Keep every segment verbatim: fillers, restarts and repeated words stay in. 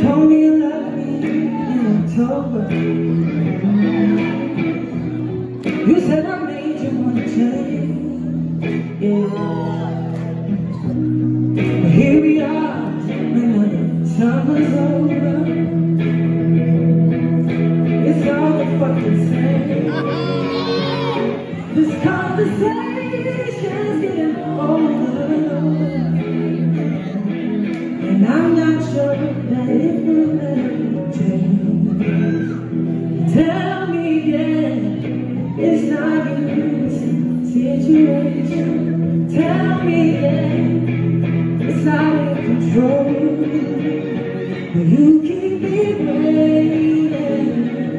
told me you loved me in October. You said I made you wanna change, yeah. But here we are, when the summer's over. It's all the fucking same. This conversation's getting older, and I'm not sure that it will ever change. Tell me again, it's not your situation. Tell me again, it's not in control. But you keep me waiting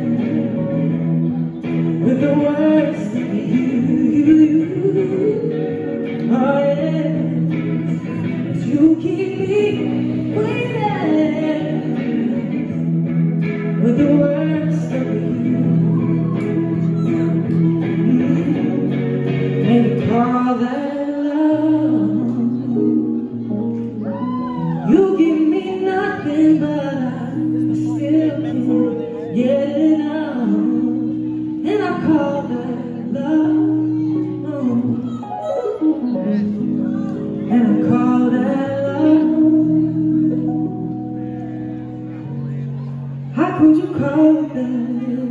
with the worst of you. Oh yeah, but you keep me waiting with the worst of you. And you call that love. You give me nothing, but I still can't get it out. And I call that love. And I call that love. How could you call it that?